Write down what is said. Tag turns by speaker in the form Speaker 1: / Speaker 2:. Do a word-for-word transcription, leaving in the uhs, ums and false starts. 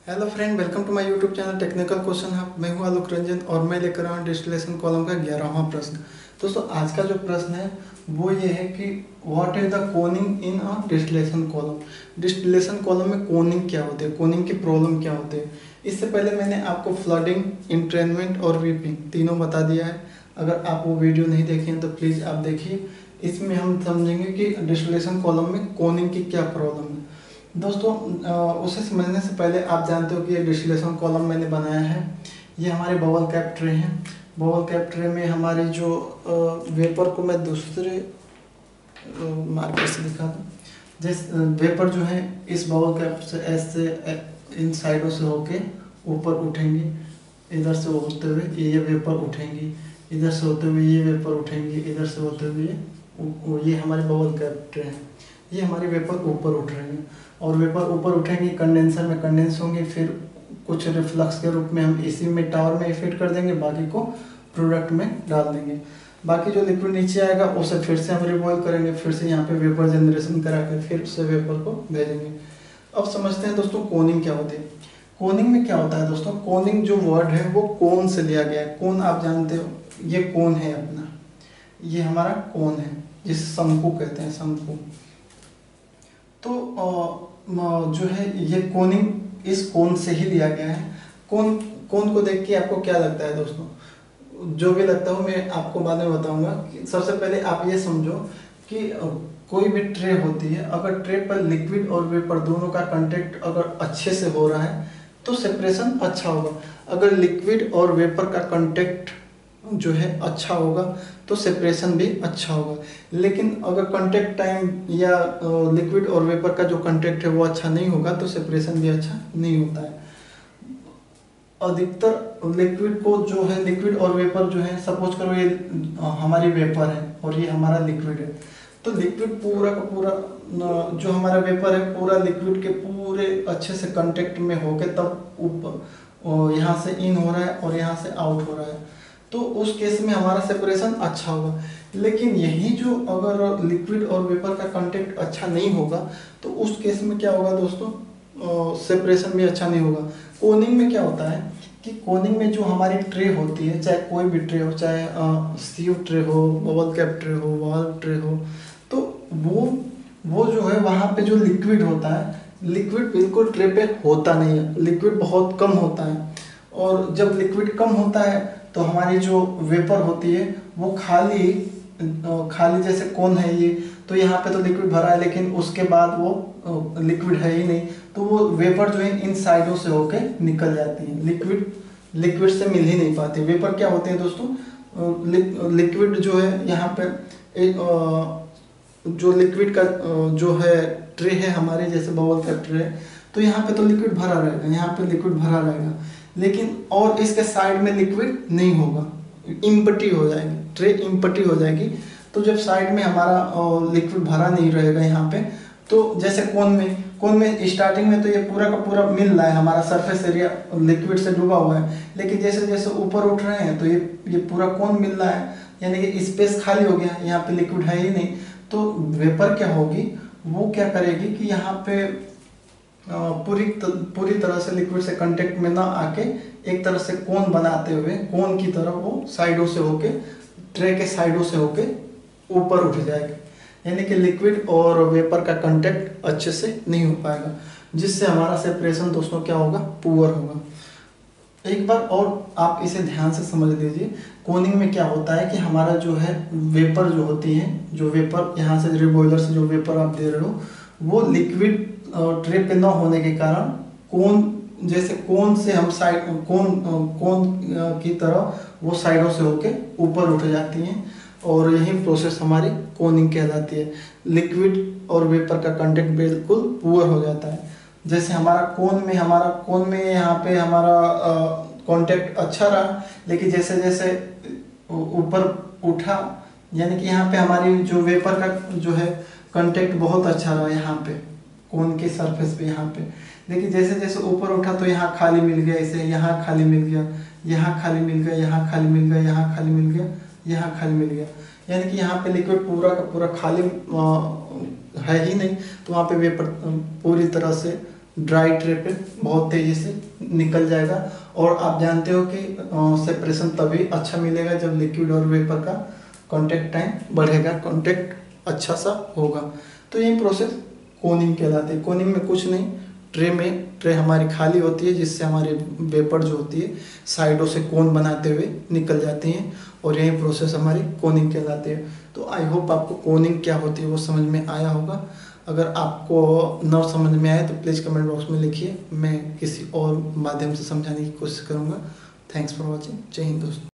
Speaker 1: Hello friend, welcome to my YouTube channel technical question hub. मैं हूं आलोक रंजन और मैं लेकर आया हूं डिस्टिलेशन कॉलम का ग्यारहवां प्रश्न। दोस्तों, आज का जो प्रश्न है वो ये है कि what is the coning in a distillation column. Distillation column में कोनिंग क्या होती है, कोनिंग की प्रॉब्लम क्या होती है। इससे पहले मैंने आपको फ्लडिंग, इंट्रेनमेंट और वीपिंग तीनों बता दिया है। अगर आप वो वीडियो नहीं देखे हैं तो प्लीज़ आप देखिए। इसमें हम समझेंगे कि डिस्टिलेशन कॉलम में कोनिंग की क्या प्रॉब्लम है। दोस्तों, उसे समझने से पहले आप जानते हो कि ये डिस्टिलेशन कॉलम मैंने बनाया है। ये हमारे बबल कैप ट्रे हैं। बबल कैप ट्रे में हमारी जो वेपर को मैं दूसरे मार्कर से दिखा दूँ। जैसे वेपर जो है इस बबल कैप से ऐसे इन साइडों से होके ऊपर उठेंगे, इधर से होते हुए ये वेपर उठेंगी, इधर से होते हुए ये वेपर उठेंगी, इधर से होते हुए ये ये हमारे बबल कैप ट्रे हैं। ये हमारी वेपर ऊपर उठ रही है और वेपर ऊपर उठेंगी, कंडेंसर में कंडेंस होंगे, फिर कुछ रिफ्लक्स के रूप में हम इसी में टावर में इफेक्ट कर देंगे, बाकी को प्रोडक्ट में डाल देंगे। बाकी जो लिक्विड नीचे आएगा उसे फिर से हम रिबॉयल करेंगे, फिर से यहाँ पे वेपर जनरेशन करा कर फिर से वेपर को भेजेंगे। अब समझते हैं दोस्तों कोनिंग क्या होती है। कोनिंग में क्या होता है दोस्तों, कोनिंग जो वर्ड है वो कोन से लिया गया है। कोन आप जानते हो, ये कोन है अपना, ये हमारा कोन है जिसे शंकु कहते हैं, शंकु। तो जो है ये कोनिंग इस कोन से ही लिया गया है। कोन कोन को देख के आपको क्या लगता है दोस्तों, जो भी लगता हो मैं आपको बाद में बताऊंगा। सबसे पहले आप ये समझो कि कोई भी ट्रे होती है, अगर ट्रे पर लिक्विड और वेपर दोनों का कांटेक्ट अगर अच्छे से हो रहा है तो सेपरेशन अच्छा होगा। अगर लिक्विड और वेपर का कांटेक्ट जो है अच्छा होगा तो सेपरेशन भी अच्छा होगा। लेकिन अगर कांटेक्ट टाइम या लिक्विड और वेपर का जो कांटेक्ट है वो अच्छा नहीं होगा तो सेपरेशन भी अच्छा नहीं होता है। अधिकतर लिक्विड को जो है, लिक्विड और वेपर जो है, सपोज करो ये हमारी वेपर है और ये हमारा लिक्विड है, तो लिक्विड पूरा का पूरा जो हमारा वेपर है पूरा लिक्विड के पूरे अच्छे से कांटेक्ट में होके तब ऊपर यहाँ से इन हो रहा है और यहाँ से आउट हो रहा है, तो उस केस में हमारा सेपरेशन अच्छा होगा। लेकिन यही जो अगर लिक्विड और वेपर का कांटेक्ट अच्छा नहीं होगा तो उस केस में क्या होगा दोस्तों, सेपरेशन भी अच्छा नहीं होगा। कोनिंग में क्या होता है कि कोनिंग में जो हमारी ट्रे होती है, चाहे कोई भी ट्रे हो, चाहे सीव ट्रे हो, बबल कैप ट्रे हो, वाल्व ट्रे हो, तो वो वो जो है वहाँ पे जो लिक्विड होता है, लिक्विड बिल्कुल ट्रे पे होता नहीं है, लिक्विड बहुत कम होता है। और जब लिक्विड कम होता है तो हमारी जो वेपर होती है वो खाली खाली जैसे कोन है ये, तो यहाँ पे तो लिक्विड भरा है लेकिन उसके बाद वो लिक्विड है ही नहीं, तो वो वेपर जो है इन साइडों से होके निकल जाती है, लिक्विड लिक्विड से मिल ही नहीं पाती। वेपर क्या होते हैं दोस्तों, लिक्विड जो है यहाँ पे एक जो लिक्विड का जो है ट्रे है हमारे, जैसे बबल का ट्रे, तो यहाँ पे तो लिक्विड भरा रहेगा, यहाँ पे लिक्विड भरा रहेगा, लेकिन और इसके साइड में लिक्विड नहीं होगा, इम्पटी हो जाएगी, ट्रे इम्पटी हो जाएगी। तो जब साइड में हमारा लिक्विड भरा नहीं रहेगा यहाँ पे, तो जैसे कोन में कोन में स्टार्टिंग में तो ये पूरा का पूरा मिल रहा है, हमारा सरफेस एरिया लिक्विड से डूबा हुआ है, लेकिन जैसे जैसे ऊपर उठ रहे हैं तो ये ये पूरा कोन मिल रहा है, यानी कि स्पेस खाली हो गया, यहाँ पे लिक्विड है ही नहीं। तो वेपर क्या होगी, वो क्या करेगी कि यहाँ पे पूरी पूरी तरह से लिक्विड से कांटेक्ट में ना आके एक तरह से कोन बनाते हुए कोन की तरफ वो साइडों से होके, ट्रे के साइडों से होके ऊपर उठ जाएगी, यानी कि लिक्विड और वेपर का कांटेक्ट अच्छे से नहीं हो पाएगा, जिससे हमारा सेपरेशन दोस्तों क्या होगा, पुअर होगा। एक बार और आप इसे ध्यान से समझ लीजिए। कोनिंग में क्या होता है कि हमारा जो है वेपर जो होती है, जो वेपर यहाँ से रिबॉयलर से जो वेपर आप दे रहे हो वो लिक्विड ट्रे पे न होने के कारण कोन, जैसे कोन से हम साइड कोन कोन की तरह वो साइडों से होके ऊपर उठ जाती हैं, और यही प्रोसेस हमारी कोनिंग कहलाती है। लिक्विड और वेपर का कांटेक्ट बिल्कुल पुअर हो जाता है। जैसे हमारा कोन में हमारा कोन में यहाँ पे हमारा कांटेक्ट अच्छा रहा, लेकिन जैसे जैसे ऊपर उठा, यानी कि यहाँ पे हमारी जो वेपर का जो है कांटेक्ट बहुत अच्छा रहा यहाँ पे कोन के सरफेस पे यहाँ पे, लेकिन जैसे जैसे ऊपर उठा तो यहाँ खाली मिल गया, इसे यहाँ खाली मिल गया, यहाँ खाली मिल गया, यहाँ खाली मिल गया, यहाँ खाली मिल गया, यहाँ खाली मिल गया, यानी कि यहाँ पे लिक्विड पूरा का पूरा खाली है ही नहीं, तो वहाँ पे वेपर पूरी तरह से ड्राई ट्रे पे बहुत तेज़ी से निकल जाएगा। और आप जानते हो कि सेपरेशन तभी अच्छा मिलेगा जब लिक्विड और वेपर का कांटेक्ट टाइम बढ़ेगा, कांटेक्ट अच्छा सा होगा। तो ये प्रोसेस कोनिंग कहलाती है। कोनिंग में कुछ नहीं, ट्रे में ट्रे हमारी खाली होती है जिससे हमारी वेपर जो होती है साइडों से कोन बनाते हुए निकल जाती हैं, और यही प्रोसेस हमारी कोनिंग कहलाती है। तो आई होप आपको कोनिंग क्या होती है वो समझ में आया होगा। अगर आपको न समझ में आए तो प्लीज़ कमेंट बॉक्स में लिखिए, मैं किसी और माध्यम से समझाने की कोशिश करूँगा। Thanks for watching. जय हिंद दोस्तों।